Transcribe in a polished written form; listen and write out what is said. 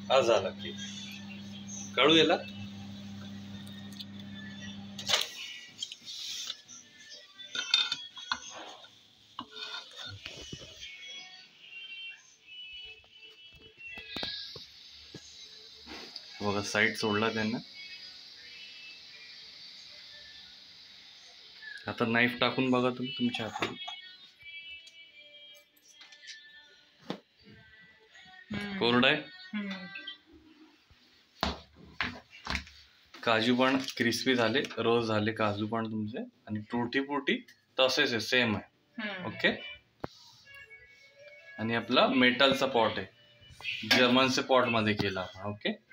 हा झाला की काढू याला. बघा साईड सोडला त्यांना. आता नाईफ टाकून बघा तुम्ही तुमच्या हातात. कोरडा आहे. काजू पण क्रिस्पी झाले, रोज झाले काजू पण तुमचे, आणि ट्रुटी फ्रुटी तसेच आहे, सेम आहे. ओके. आणि आपला मेटलचा पॉट आहे, जर्मनचे पॉट मध्ये केला आपण. ओके.